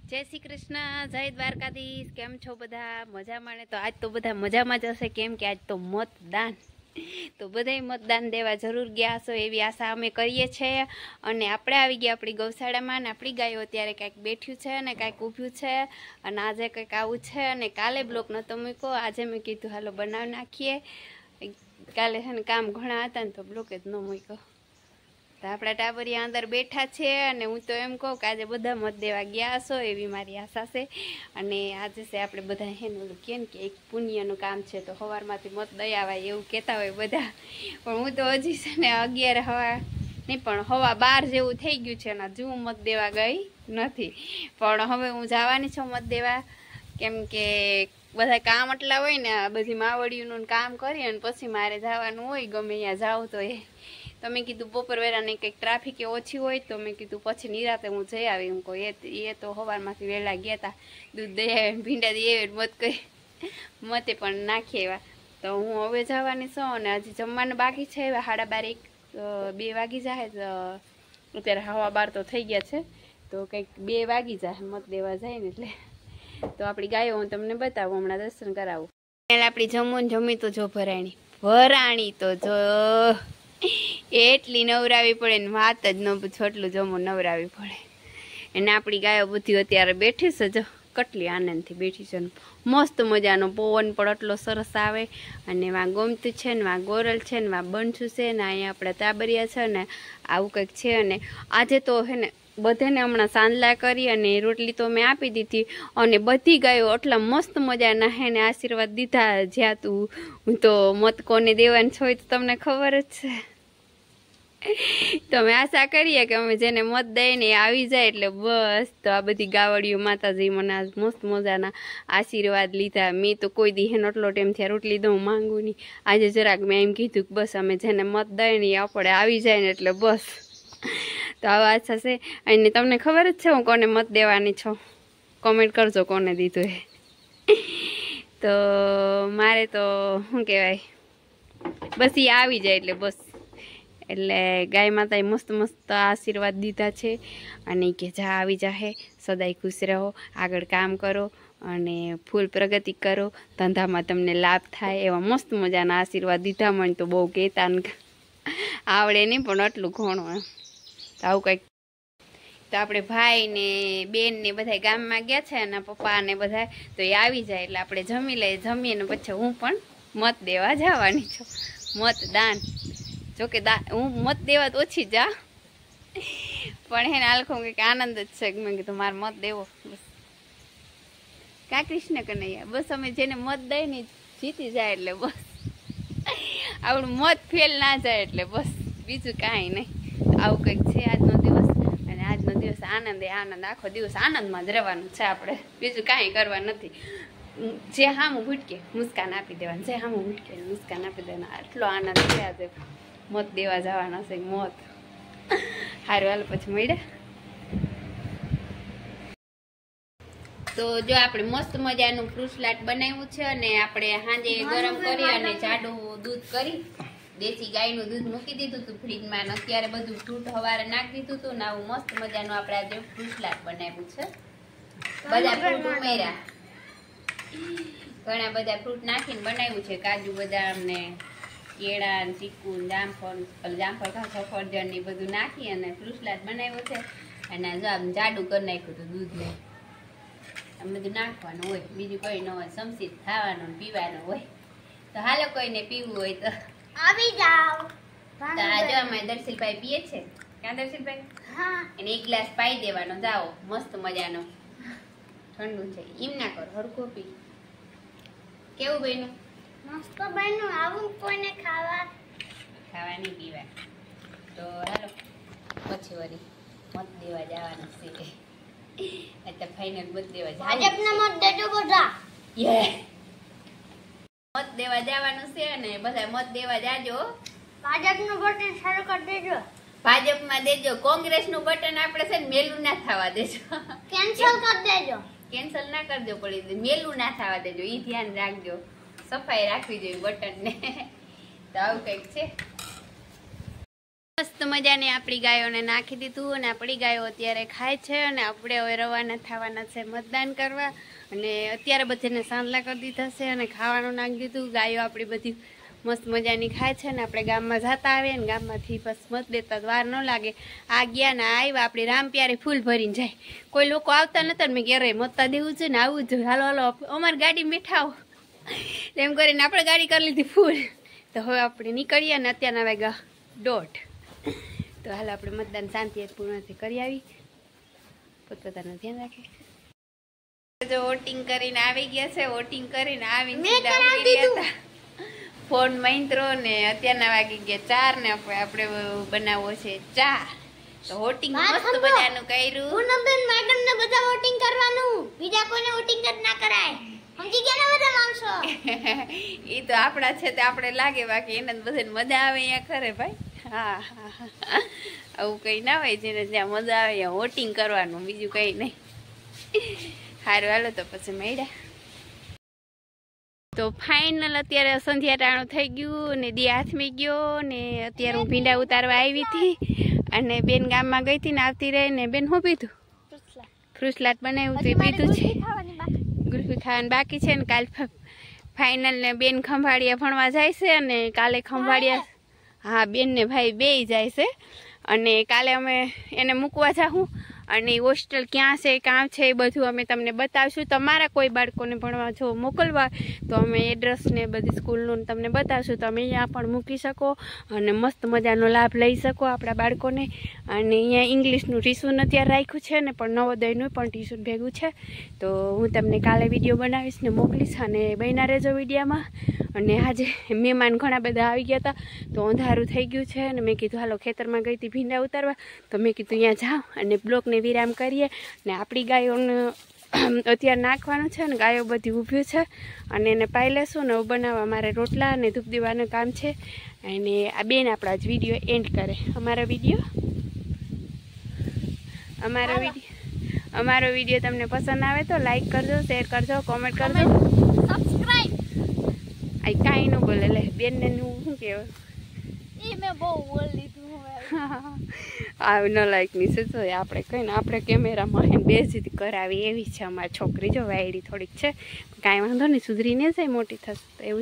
जय श्री कृष्ण जय द्वारकाधीश। केम छो बधा मजामां ने? तो आज तो बधा मजामां ज हशे केम के आज तो मतदान तो बधाय मतदान देवा जरूर गया हशो एवी आशा अमे करीए छीए। अने आपणे आवी गया आपणी गौशाळामां ने आपणी गायो अत्यारे कांईक बेठ्युं छे अने कांईक ऊभ्युं छे अने आजे कांईक आवुं छे अने काले ब्लॉक नतो मूक्यो। आजे मैं कीधुं हालो बनावी नाखीए। काले छे ने काम घणा हता ने तो ब्लॉक ज न मूक्यो। तो आपड़ा टाबरिया अंदर बैठा छे अने हूँ तो एम कहूँ कि आज बधा मत देवा गया हशो एवी मारी आशा छे। अने आज से आपणे बधा हेने ओलुं कहे ने कि एक पुण्यनुं काम छे तो सवारमांथी मत दई आवाय एवुं कहेता होय बधा। पण हूँ तो हजी छे ने 11 हवा नहीं पण हवा 12 जेवुं थई गयुं छे ने हजू मत देवा गई नथी। पण हवे हूँ जवानी छुं मत देवा केम के बधा काम એટલા હોય ને બધી માવડીઓનું કામ કરી અને પછી મારે જવાનું હોય ગમે ત્યાં જાઉં તો એ તો મેં કીધું બપોર વેરાને કંઈક ટ્રાફિક ઓછી હોય તો મેં કીધું પછી નિરાતે હું જઈ આવી હું કહું એ તો સવારમાંથી વહેલા ગયા હતા દૂધ દઈ આવે ભીંડા દઈ આવે મત કરી મતે પણ નાખી આવ્યા। તો હું હવે જવાની છું અને હજી જમવાનું બાકી છે એવા 12:30 2 વાગી જાય અત્યારે 12:30 તો થઈ ગયા છે તો કંઈક 2 વાગી જાય મત દેવા જાય ને એટલે। तो आपणी गायो हूँ तमने बतावुं हमणां दर्शन करावुं। आपणी जमून जमी तो जो भराणी तो जो एटली नवरावी पड़े ने वात ज न पूछो एटलुं जमून नवरावी पड़े। एने आपणी गायो बधी अत्यारे बेठी छे जो कटली आनंदथी बेठी छे। मस्त मजानो पवन पण एटलो सरस आवे अने वा गोमती छे ने वा गोरल छे ने वा बनछू छे ने अहींया आपणा ताबरिया छे ने आवुं कंईक छे। अने आजे तो हे ने बधाने हमणां सांजला करी अने रोटली तो मैं आपी दीधी अने बधी गायो आटला मस्त मजाना हेने आशीर्वाद दीधा। ज्यां तू तो मत कोने देवानो छो तो तमने खबर ज छे। तो मैं आशा करीए के अमे जेने मत दई ने आवी जाय एटले बस। तो आ बधी गावड़ीओ माताजी मने आज मस्त मजाना आशीर्वाद लीधा। मैं तो कोई दी हेनो आटलो टाइम थी रोटली दऊं मांगू नहीं। आज जराक मैं एम कीधुं के बस अमे जेने मत दई ने आपणे आवी जाय ने एटले बस। तो आवा आशा छे अने तमने खबर ज छे हूँ कोने मत देवानी छो कमेंट करजो कोने दीधुं ए। तो मारे तो शुं कहेवाय बस ई आवी जाय एटले बस एटले गाय माताए मस्त मस्त आशीर्वाद दीधा छे अने के जा आवी जाहे सदाय खुश रहो आगळ काम करो अने फूल प्रगति करो धंधामां तमने लाभ थाय एवा मस्त मजाना आशीर्वाद दीधा। मने तो बहु कहेता आवडे नहीं पण आटलुं घणुं तो आવું કંઈક। तो આપણે ભાઈ ને બેન ને બધા ગામમાં ગયા છે અને પપ્પા ને બધા તો એ આવી જાય એટલે આપણે જમી લઈએ જમીએ ને પછી હું પણ મત દેવા જવાની છું। मतदान जो કે હું મત દેવા તો ઓછી જા પણ હે આલખો કે આનંદ જ છે મેં કીધું માર મત દેવો બસ કા કૃષ્ણ કનૈયા બસ અમે જેને મત દઈ ને જીતી જાય એટલે બસ આપણું મત ફેલ ના જાય એટલે બસ બીજું કાંઈ નહીં। આવું કંઈક છે આજનો દિવસ અને આજનો દિવસ આનંદ એ આનંદ આખો દિવસ આનંદમાં જ રહેવાનું છે આપણે બીજું કાંઈ કરવા નથી। જે હામું ભૂટકે મુસ્કાન આપી દેવાનું જે હામું ભૂટકે મુસ્કાન આપી દેવાનું આટલો આનંદ છે આજે મત દેવા જવાના છે મત સારું હાલ પછી મળ્યા। તો જો આપણે મસ્ત મજાનું ફ્રૂટ સલાડ બનાવ્યું છે અને આપણે સાંજે ગરમ કરી અને જાડું દૂધ કરી देसी गायनु दूध मूकी दीधुं तु फ्रीज में अत्यारे बधुं फ्रूट हवारे नाखी दीधुं तु ने आवुं मस्त मजानुं आपणे आज फ्रूट सलाड बनाव्युं छे। बधा फ्रूट उमेर्या घणा बधा फ्रूट नाखीने बनाव्युं छे काजू बदाम ने केळा ने चीकू ने जामफळ सफरजन ने बधुं नाखी अने फ्रूट सलाड बनाव्युं छे। अने जो आम जाडुं करी नाख्युं तुं दूध ने आम बधुं नाखवानुं होय बीजुं कोई न होय समसीत खावानुं ने पीवानुं होय। तो हालो कोईने पीवुं होय तो આવી જાવ। તો આજે અમે દર્શિલભાઈ પીએ છે ક્યાં દર્શિલભાઈ હા એને એક ગ્લાસ પાઈ દેવાનો જાઓ મસ્ત મજાનો ઠંડુ છે એમ ના કરો હરખો પી કેવું બન્યું મસ્ત બન્યું આવું કોઈને ખાવા નહીં પીવા। તો હાલો પછી વળી મત દેવા જવાનું છે એટલે ફાઇનલ મત દેવા ભાજપને મત દેજો બધા યે मत देवा जवानुं छे अने बधा मत देवा जाजो। भाजपनुं बटन चालू कर देजो भाजपमां देजो कांग्रेसनुं बटन आपणे छे ने मेलुं ना थवा देजो कैंसल कर देजो कैंसल ना करजो पड़ी मेलुं ना थवा देजो ई ध्यान राखजो सफाई राखवी जोईए बटन ने। तो आवुं कंईक छे। મસ્ત મજાની આપણી ગાયોને નાખી દીધું અને આપણી ગાયો અત્યારે ખાય છે અને આપણે હવે રવાના થવાના છે મતદાન કરવા અને અત્યારે બધાને સાંજલા કરી દીધા છે અને ખાવાનું નાખી દીધું. ગાયો આપણી બધી મસ્ત મજાની ખાય છે ને આપણે ગામમાં જતા આવીએ ને ગામમાંથી બસ મત દેતા વાર ન લાગે. આ ગયા ને આવ્યા આપણી રામ પ્યારે ફૂલ ભરીને જાય. કોઈ લોકો આવતા નતા મેં ઘેરે મતતા દેવું છે ને આવું જોઈએ. હાલો હાલો અમારી ગાડી મીઠાવો એમ કરીને આપણે ગાડી કરી લીધી ફૂલ. તો હવે આપણે નીકળીએ ને અત્યારના વાગ્યા 1:30. તો હાલ આપણે મતદાન શાંતિ પૂર્ણથી કરી આવી. પોતપોતાનું ધ્યાન રાખે. જો વોટિંગ કરીને આવી ગયા છે. વોટિંગ કરીને આવીને ફોન મહિન્દ્રો ને અત્યારના વાગી ગયા 4 ને આપણે બનાવવો છે ચા. તો વોટિંગ મસ્ત બધાનું કર્યું. પૂનમબેન મેડમ ને બધા વોટિંગ કરવાનું, બીજા કોઈને વોટિંગ જ ના કરાય. સમજી ગયા ને બધા માણસો? ઈ તો આપડા છે તે આપણે લાગે, બાકી એને બધાને મજા આવે અહીંયા કરે ભાઈ. હા આવું કઈ ના હોય, જેને જ્યાં મજા આવે ત્યાં વોટિંગ કરવાનું, બીજું કઈ નહીં. સારું હાલો તો પછી મળ્યા. તો ફાઇનલ અત્યારે સંધ્યા ટાણું થઈ ગયું ને દી હાથમી ગયો ને અત્યારે હું ભીંડા ઉતારવા આવી હતી અને બેન ગામમાં ગઈ હતી ને આવતી રહી ને બેન શું પીધું? ફ્રૂટલાટ બનાવ્યું હતું, પીધું છે. ગુલ્ફી ખાવાનું બાકી છે ને કાલ ફાઇનલ ને બેન ખંભાળિયા ભણવા જાય છે અને કાલે ખંભાળિયા હા બેન ને ભાઈ બેય જાય છે અને કાલે અમે એને મૂકવા જાઉં અને હોસ્ટેલ ક્યાં છે કાં છે એ બધું અમે તમને બતાવશું. તમારા કોઈ બાળકોને ભણવા જો મોકલવા તો અમે એડ્રેસ ને બધી સ્કૂલનું તમને બતાવશું. તમે અહીંયા પણ મૂકી શકો અને મસ્ત મજાનો લાભ લઈ શકો આપણા બાળકોને. અને અહીંયા ઇંગ્લિશનું ટ્યુશન અત્યારે રાખ્યું છે ને પણ નવોદયનું પણ ટ્યુશન ભેગું છે. તો હું તમને કાલે વિડીયો બનાવીશ ને મોકલીશ અને બન્યા રહેજો વિડીયોમાં. અને આજે મહેમાન ઘણા બધા આવી ગયા હતા તો અંધારું થઈ ગયું છે અને મેં કીધું હાલો ખેતરમાં ગઈ હતી ભીંડા ઉતારવા, તો મેં કીધું અહીંયા જાઉં અને બ્લોકને વિરામ કરીએ. ને આપણી ગાયોને અત્યારે નાખવાનું છે ને ગાયો બધી ઊભ્યું છે અને એને પાઈ લેશું ને બનાવવા મારે રોટલા અને ધૂપ દીવાનું કામ છે. અને આ બેન આપણા જ વિડીયો એન્ડ કરે. અમારો વિડીયો તમને પસંદ આવે તો લાઈક કરજો, શેર કરજો, કોમેન્ટ કરજો, સબસ્ક્રાઇબ. આ કાંઈ ન બોલે લે બેનને શું કહેવાય એ મેં બહુ બોલ લીધું હવે ન લાઈકની છે તો આપણે કહીને આપણે કેમેરામાં એને બેઝી કરાવી એવી છે અમારી છોકરી. જો વાયડી થોડીક છે, કાંઈ વાંધો નહીં, સુધરીને જાય મોટી થશે તો એવું